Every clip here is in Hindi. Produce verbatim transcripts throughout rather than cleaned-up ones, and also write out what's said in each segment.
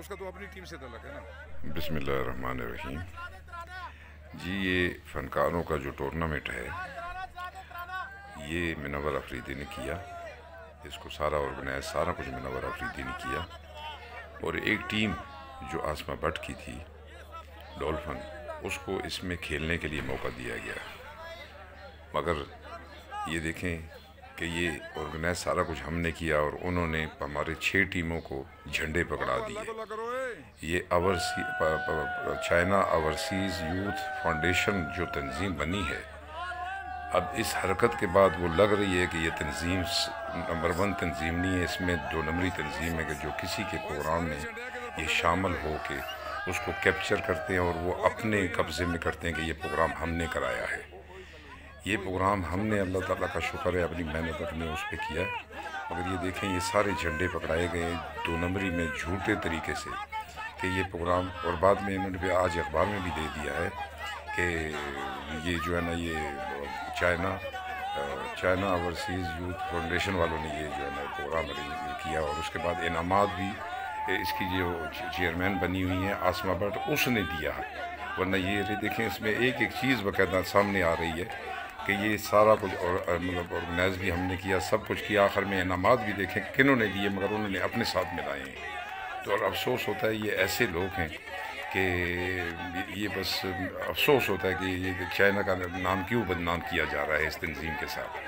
उसका तो अपनी टीम से तल्लुक़ है ना। बिस्मिल्लाहिर्रहमानिर्रहीम। जी ये फ़नकारों का जो टूर्नामेंट है ये मुनव्वर अफरीदी ने किया, इसको सारा ऑर्गेनाइज सारा कुछ मुनव्वर अफरीदी ने किया। और एक टीम जो आसमा भट्ट की थी डॉल्फिन, उसको इसमें खेलने के लिए मौका दिया गया। मगर ये देखें कि ये ऑर्गेनाइज सारा कुछ हमने किया और उन्होंने हमारे छः टीमों को झंडे पकड़ा दिए। ये अवरसी चाइना ओवरसीज़ यूथ फाउंडेशन जो तंजीम बनी है, अब इस हरकत के बाद वो लग रही है कि ये तंजीम नंबर वन तंजीम नहीं है, इसमें दो नंबरी तंजीम है कि जो किसी के प्रोग्राम में ये शामिल हो के उसको कैप्चर करते हैं और वो अपने कब्ज़े में करते हैं कि ये प्रोग्राम हमने कराया है। ये प्रोग्राम हमने अल्लाह ताला का शुक्र है अपनी मेहनत अपने उस पर किया है। मगर ये देखें ये सारे झंडे पकड़ाए गए दो नंबरी में झूठे तरीके से कि ये प्रोग्राम, और बाद में इन्होंने आज अखबार में भी दे दिया है कि ये जो है ना ये China China overseas youth foundation वालों ने ये जो है ना प्रोग्राम अरेंज किया। और उसके बाद इनामात भी इसकी जो चेयरमैन बनी हुई हैं आसमा भट्ट, उसने दिया। वरना ये देखें इसमें एक एक चीज़ बाकायदा सामने आ रही है कि ये सारा कुछ और मतलब ऑर्गेनाइज भी हमने किया, सब कुछ किया। आखिर में इनामात भी देखें किन्हों ने दिए, मगर उन्होंने अपने साथ मिलाए हैं। तो और अफसोस होता है ये ऐसे लोग हैं कि ये बस अफसोस होता है कि ये चाइना का नाम क्यों बदनाम किया जा रहा है इस तंजीम के साथ।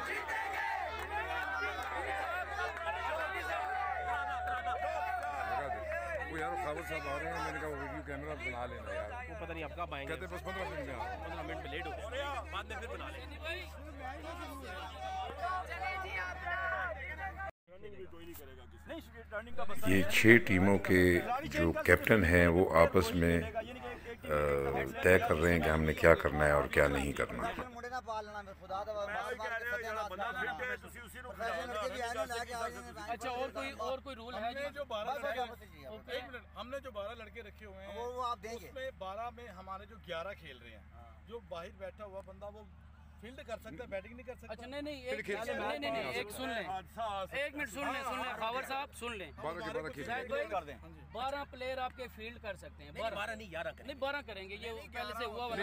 साहब आ रहे हैं, मैंने कहा वो वीडियो कैमरा बना लेना यार। वो पता नहीं आप कब आएंगे, कहते बस पंद्रह मिनट में आ पंद्रह मिनट में लेट हो गया, बाद में फिर बना लेंगे। ये छः टीमों के जो कैप्टन हैं वो आपस में तय कर रहे हैं कि हमने क्या करना है और क्या नहीं करना। अच्छा और कोई और कोई रूल है? जो बारह हमने जो बारह लड़के रखे हुए हैं वो आप देंगे, उसमें बारह में हमारे जो ग्यारह खेल रहे हैं, जो बाहर बैठा हुआ बंदा वो फील्ड कर सकता है, बैटिंग नहीं कर सकता। अच्छा नहीं नहीं एक नहीं नहीं नहीं एक सुन लें, एक मिनट सुन लें, सुन लें खावर साहब सुन लें। कर दें बारह प्लेयर आपके फील्ड कर सकते हैं, बारह नहीं ग्यारह नहीं बारह करेंगे, ये पहले से हुआ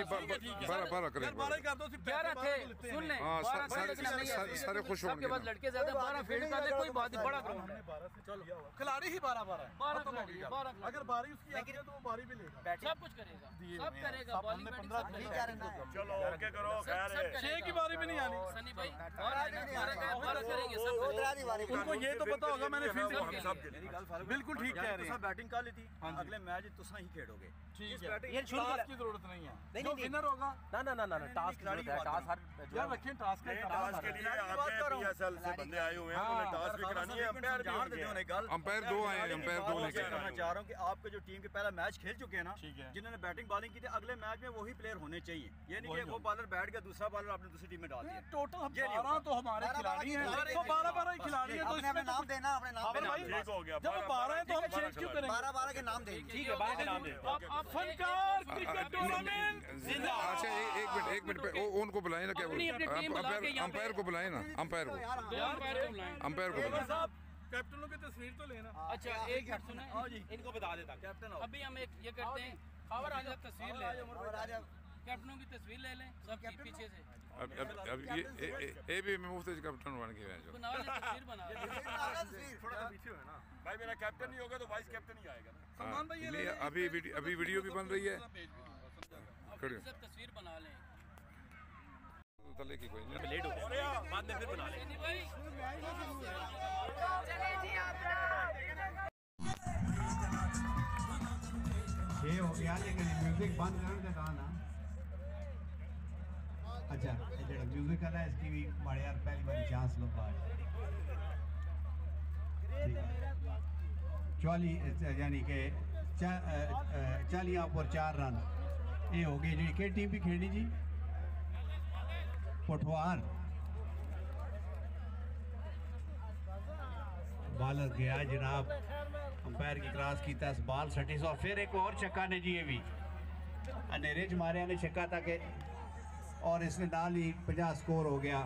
ग्यारह थे। सुन लें सारे खुश होंगे, आपके पास लड़के ज्यादा, बारह फील्ड कर ले, कोई बात नहीं, बड़ा ग्राउंड है। चलो खिलाड़ी ही बारह बारह बारह, अगर बारी उसकी आती है तो वो बारी भी लेगा, सब कुछ करेगा, सब करेगा, बॉलिंग चलो ओके करो, छह की बारी भी नहीं आनी सनी भाई, बारह करेंगे सब। उनको ये तो पता होगा मैंने फील्ड बिल्कुल ठीक कह रहे हैं, बैटिंग कर ली थी, अगले मैच तुसा ही खेलोगे, ठीक है, ये टास्क की जरूरत नहीं है, जो विनर होगा ना ना ना ना टास्क की जरूरत है, टास्क हर यार रखें, टास्क के टास्क के लिए आपके पीएसएल से बंदे आए हुए हैं, उन्हें टास्क भी करानी है, अंपायर जान देते हैं, गल अंपायर दो आए हैं, अंपायर दो लेके मैं चाह रहा हूं कि आपके जो टीम के पहला मैच खेल चुके हैं ना, जिन्होंने बैटिंग बॉलिंग की थी, अगले मैच में वही प्लेयर होने चाहिए, ये नहीं कि वो बॉलर बैठ गया, दूसरा बॉलर आपने दूसरी टीम में डाल दिया। टोटल बारह तो हमारे खिलाड़ी हैं, तो बारह बारह ही खिलाड़ी हैं, तो इसमें नाम देना, अपने नाम देना, ठीक हो गया। जब बारह हैं तो हम चेंज क्यों करेंगे, बारह बारह के नाम देंगे, ठीक है, बारह के नाम देंगे। आप फनकार क्रिकेट टूर्नामेंट जिंदाबाद। अच्छा एक मिनट एक मिनट पे उनको बुलाएं ना, क्या अंपायर अंपायर को बुलाएं ना, अंपायर को अंपायर को बुलाएं। कैप्टनों की तस्वीर तो लेना। अच्छा एक मिनट सुने, इनको बता देता कैप्टन, अभी हम एक ये करते हैं, खबर आ जाए तस्वीर ले, कैप्टनों की तस्वीर ले लें सब पीछे से। अब अब अब ये ए भी मुफ्त कैप्टन बन के हैं, जो बना ले तस्वीर बना ले, थोड़ा सा पीछे है ना भाई, मेरा कैप्टन नहीं होगा तो वाइस कैप्टन ही आएगा ना। सलमान भाई ये अभी अभी वीडियो भी बन रही है, सब तस्वीर बना लें, तले की कोई नहीं, लेट हो गया, बाद में फिर बना लेंगे। ये हो गया लेकिन म्यूजिक बंद कर देता ना। अच्छा ये जो म्यूजिक है इसकी भी बड़े यार पहली बार चांस लो बात, चौली यानी कि चालियां पर चार रन ये हो गई जी। के टीम भी खेली जी पठवार, बॉलर गया जनाब, अंपायर की क्रॉस की तस बॉल सटी सौ, फिर एक और छक्का ने जी, ये भी अंधेरे च मारे ने छक्का तक, और इसने नाल ही पचास स्कोर हो गया।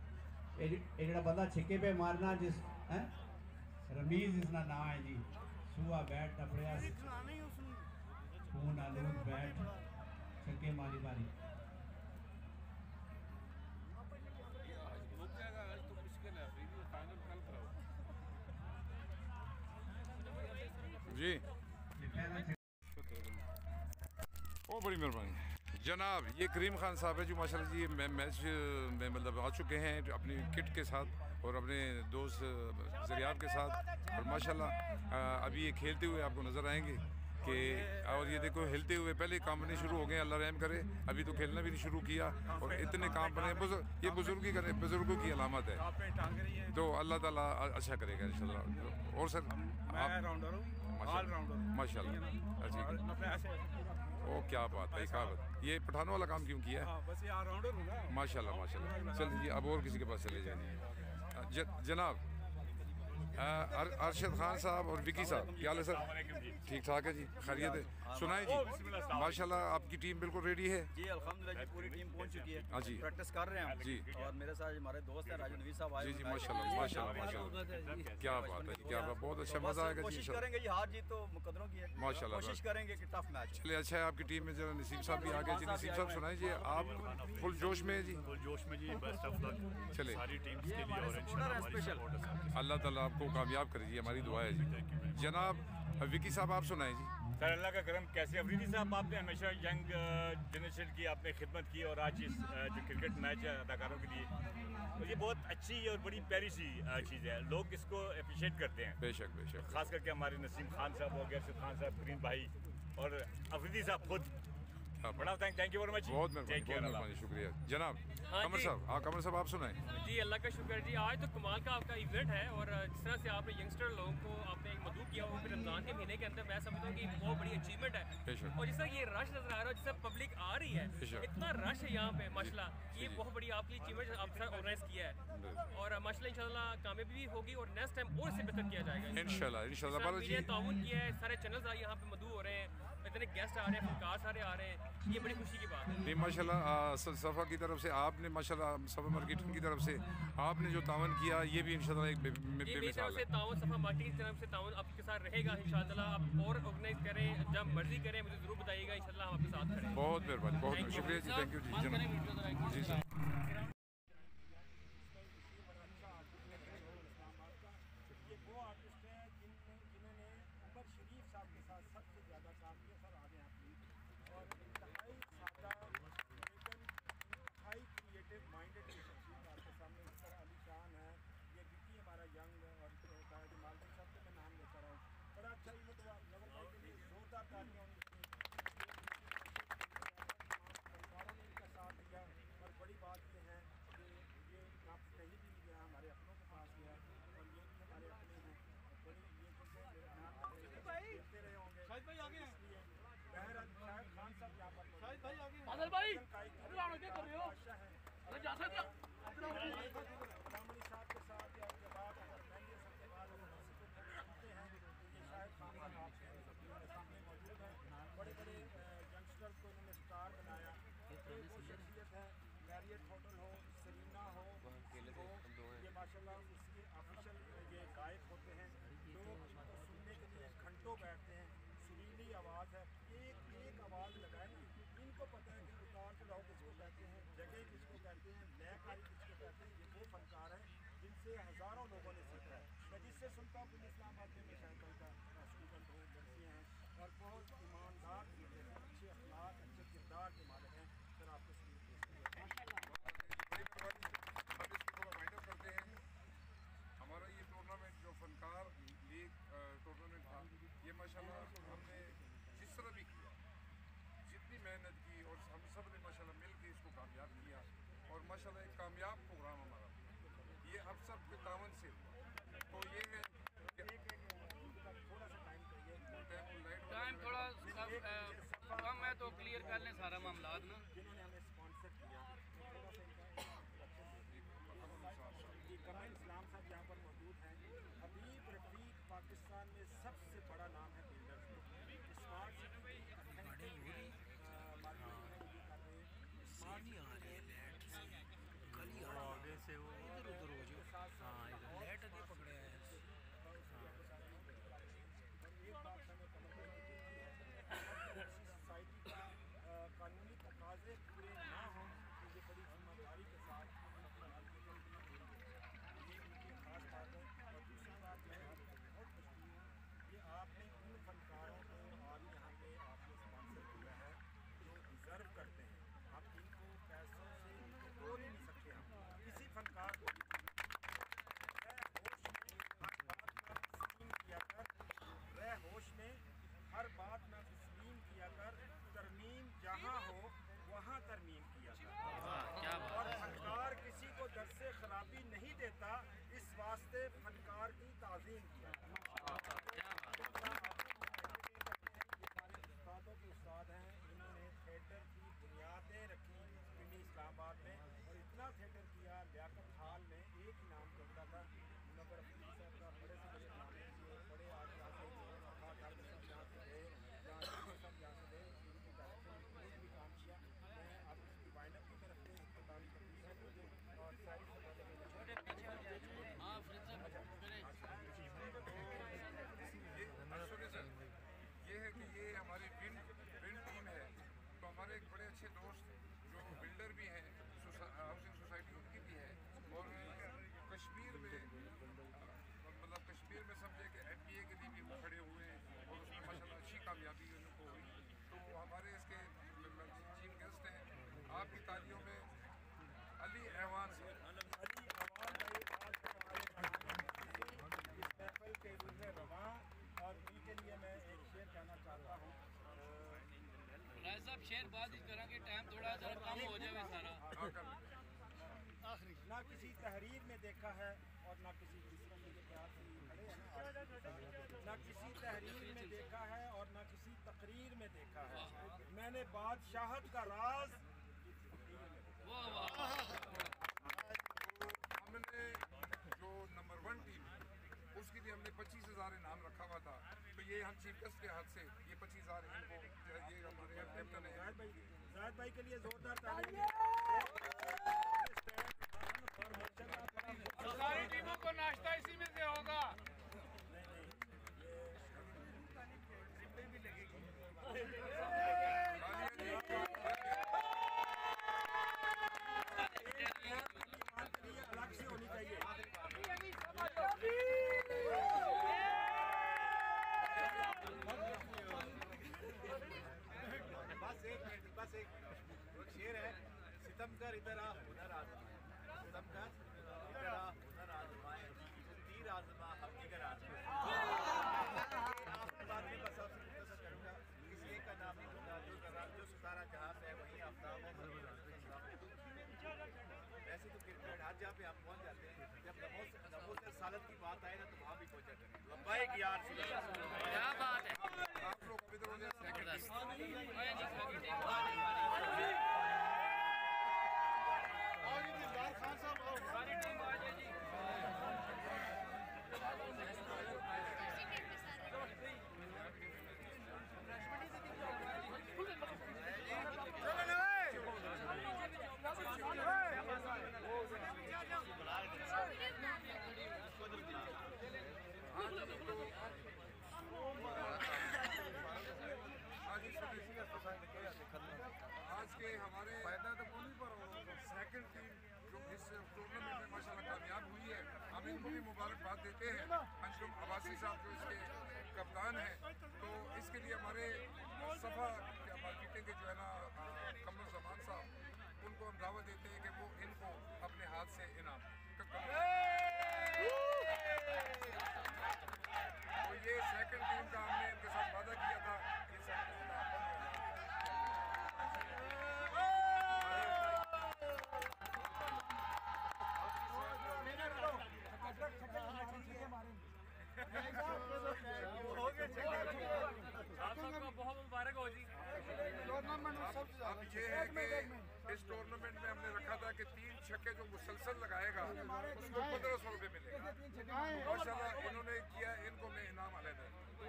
ये जो बंदा छिक्के पे मारना जिस है रमीज इसका नाम है जी, सुआ बैट का प्रयास खून आलूद बैट छक्के मारी मारी जी ओ बड़ी मेहरबानी जनाब। ये करीम खान साहब है जो माशाल्लाह जी मैं मैच में मतलब आ चुके हैं अपनी किट के साथ और अपने दोस्त ज़रियाब के साथ और माशाल्लाह अभी ये खेलते हुए आपको नज़र आएंगे कि और ये देखो हिलते हुए पहले काम बने शुरू हो गए, अल्लाह रहम करे। अभी तो खेलना भी नहीं शुरू किया और इतने काम बने बुजुर्ग, ये बुजुर्गी करे बुजुर्गों की अलामत है, तो अल्लाह ताला अच्छा करेगा इंशाल्लाह। और सर आप माशाल्लाह अच्छा ओ क्या बात है, क्या बात। ये पठानों वाला काम क्यों किया है? माशाल्लाह माशाल्लाह। चलिए जी अब और किसी के पास चले जाएंगे। जनाब अरशद खान साहब और विकी साहब क्या हाल है सर? ठीक ठाक है जी, खैरियत है। सुनाए जी माशाल्लाह आपकी टीम बिल्कुल रेडी है? जी अल्हम्दुलिल्लाह जी पूरी टीम पहुंच चुकी है। हाँ जी प्रैक्टिस कर रहे हैं जी। और मेरे साथ हमारे दोस्त हैं राजू नवीद साहब आए जी जी माशाल्लाह माशाल्लाह माशाल्लाह क्या बात है, क्या बात, बहुत अच्छा मजा आएगा। कोशिश करेंगे जी, हार जीत तो मुकद्दरों की है, माशाल्लाह कोशिश करेंगे कि टफ मैच। चलिए अच्छा है आपकी टीम में जरा नसीम साहब भी आ गए जी। नसीम साहब सुनाए जी आप फुल जोश में है जी? फुल जोश में जी, बेस्ट ऑफ लक चले सारी टीम्स के लिए और इंशाल्लाह हमारी सपोर्ट है। अल्लाह ताला आपको कामयाब करे जी, हमारी दुआ है जी। जनाब विकी साहब आप सुनाए जी। सर अल्लाह का करम। कैसे अफरीदी साहब, आपने हमेशा यंग जनरेशन की आपने खिदमत की और आज इस जो क्रिकेट मैच है अदाकारों के लिए, तो ये बहुत अच्छी और बड़ी प्यारी सी चीज़ है, लोग इसको अप्रिशिएट करते हैं। बेशक बेशक, खास करके हमारे नसीम खान साहब हो गए, अरशद खान साहब, करीम भाई और अफरीदी साहब खुद। बड़ा thank thank you very much, बहुत मेहरबानी, शुक्रिया जनाब। कमर साहब हाँ कमर साहब आप सुनाए जी। अल्लाह का शुक्र जी, आज तो कमाल का आपका इवेंट है और जिस तरह से आपने यंगस्टर लोगों को आपने एक मदऊ किया वो रमज़ान के महीने के अंदर, मैं समझता हूँ कि बहुत बड़ी अचीवमेंट है। और जिस तरह ये रश नजर आ रहा है, जिस तरह पब्लिक आ रही है, इतना रश है यहाँ पे माशाल्लाह, ये बहुत बड़ी आपकी अचीवमेंट आपके साथ ऑर्गेनाइज किया है और माशाल्लाह इंशाल्लाह कामयाबी भी होगी और नेक्स्ट टाइम और इससे बेहतर किया जाएगा इंशाल्लाह इंशाल्लाह। बालाजी ताउन किया है, सारे चैनल्स यहाँ पे मदऊ हो रहे हैं, इतने गेस्ट आ रहे हैं, फनकार सारे आ रहे हैं, ये बड़ी खुशी की बात है। नहीं माशाल्लाह सफ़ा की तरफ से आपने माशाल्लाह सफ़ा मार्केटिंग की तरफ से आपने जो तावन किया ये भी इंशाल्लाह एक बेमिसाल है। तावन सफ़ा मार्केटिंग की तरफ से तावन आपके साथ रहेगा इंशाल्लाह। आप और ऑर्गेनाइज करें, जब मर्जी करें, मुझे ज़रूर बताइएगा, इंशाल्लाह हम आपके साथ खड़े हैं। बहुत मेहरबानी, बहुत शुक्रिया जी, थैंक यू जी जनाब जी सर। बादल भाई अरे आप क्या कर रहे हो? अरे जा सकते हो बड़े बड़े यंगस्टर्स को इन्होंने स्टार बनाया। वो शख्सियत है, मैरियट होटल हो, सरीना हो, हो ये माशाल्लाह उसके ऑफिशियल ये गायक होते हैं। लोग इनको सुनने के लिए घंटों बैठते हैं, सुरीली आवाज़ है, एक एक आवाज़ लगाए ना, इनको पता है कि उतार चढ़ाव किसको कहते हैं, जगह किसको कहते हैं, लयकारी किसको कहते हैं। ये वो फनकार है जिनसे हज़ारों लोगों ने सीखा है। मैं जिससे सुनता हूँ कि इस्लामाबाद में शायद का स्टूडेंट हो, लड़कियाँ हैं और बहुत ईमानदार चीज़ें हैं, अच्छे अखलाक अच्छे किरदार के मालिक हैं। सर आपको करते हैं हमारा ये टूर्नामेंट जो फनकार लीग टूर्नामेंट था, ये माशाल्लाह हमने जिस तरह भी किया, जितनी मेहनत की और हम सब ने माशाल्लाह मिल के इसको कामयाब किया और माशाल्लाह एक कामयाब प्रोग्राम हमारा ये अब सब के तावन से हुआ। तो ये टाइम थोड़ा कम है तो क्लियर कर लें सारा मामला ना। जिन्होंने हमें स्पॉन्सर किया, कमल इस्लाम साहब यहाँ पर मौजूद हैं। हबीब रफीक पाकिस्तान में सबसे बड़ा नाम है बिल्डर में, स्मार्ट सिटी आगे से वो इधर उधर हो जाओ। हाँ इधर लेट आगे पकड़े हैं। फनकार की ताज़ीम किया। उस्तादों के उस्ताद हैं, इन्होंने थिएटर की बुनियादें रखी पिंडी इस्लामाबाद में और इतना थिएटर किया। लियाकत हॉल में एक ही नाम चलता था, मुनव्वर अफरीदी साहब का बड़े से बड़े ड्रामे किए, बड़े आज यहाँ से यहाँ से गए, जहाँ सब यहाँ से गए, भी काम किया। मैं अब इसकी वाइंड अप की तरफ से इख्तिताम करती है और सारी सुनिए सर, ये है कि ये हमारी विंड विंड टीम है, तो हमारे एक बड़े अच्छे दोस्त जो बिल्डर भी हैं, हाउसिंग सोसाइटी उनकी भी है, और कश्मीर में मतलब कश्मीर में समझे कि एम पी ए के लिए भी वो खड़े हुए हैं और उसमें माशाल्लाह अच्छी कामयाबी उनको हुई। तो हमारे इसके चीफ गेस्ट हैं, आपकी तालियों में अली ऐवान से के रूह रवां और उनके लिए मैं एक शेर कहना चाहता हूँ। राय साहब शेर बाद ही करांगे, टाइम थोड़ा जरा कम हो जाए सारा। ना किसी तहरीर में देखा है और ना किसी जिसमें मुझे प्यार से खड़े हैं ना किसी तहरीर में देखा है और ना किसी तकरीर में देखा है। मैंने बादशाहत का राज हमने जो नंबर वन टीम उसके लिए हमने पच्चीस हजार इनाम रखा हुआ था, तो ये हम चीफ गेस्ट के हाथ से ये पच्चीस हजार इनको ये हमारे कैप्टन है जाहिद भाई, जाहिद भाई के लिए जोरदार तालियां। सारी टीमों को नाश्ता इसी में से होगा। अलग से होनी चाहिए। बस एक मिनट, बस एक मिनट। शेर है, सितमगर इधर आ उधर आजमा, सितमगर इधर आ उधर आजमाए, तीर आजमा हम जिगर आजमाए। आपके बाद में बस आपसे मुख्तसर करूँगा, किसी एक का नाम नहीं होता, जो जो सितारा जहाँ से है वहीं आफ्ताब है। वैसे तो क्रिकेट हर जहाँ पे आप पहुँच जाते हैं, जब नमो से नमो से सालत की बात आए ना तो वहाँ भी पहुँचा करें। लंबाई की यार क्या बात है। आप लोग इधर हो जाए सेकंड खान साहब सारी टीम आ जाए जी। आज के हमारे फायदा तो कौन पर सेकंड टीम जो इस टूर्नामेंट में माशाल्लाह कामयाब हुई है, हम इनको भी मुबारकबाद देते हैं। अंजुम अब्बासी साहब जो इसके कप्तान हैं, तो इसके लिए हमारे सफ़ा मार्केटिंग के जो है ना कमर जमान साहब, उनको हम दावत देते हैं कि वो इनको अपने हाथ से इनाम। तो ये सेकंड टीम का हमने इनके साथ वादा किया था कि आप सबको बहुत मुबारक हो जी। अब ये है कि इस टूर्नामेंट में हमने रखा था कि तीन छक्के जो मुसलसल लगाएगा उसको पंद्रह सौ रुपये मिलेगा। माशाल्लाह इन्होंने किया, इनको मैं इनाम अलग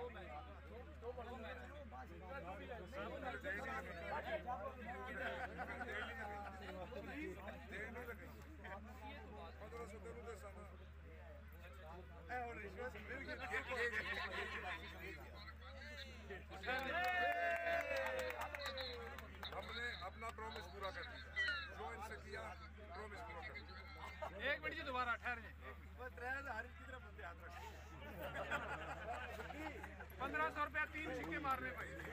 पंद्रह सौ दे हमने अपना प्रॉमिस पूरा कर दिया, जो इनसे किया प्रॉमिस पूरा कर दिया। एक मिनट जी दोबारा ठहर जाए। पंद्रह सौ रुपया तीन छिक्के मारने भाई।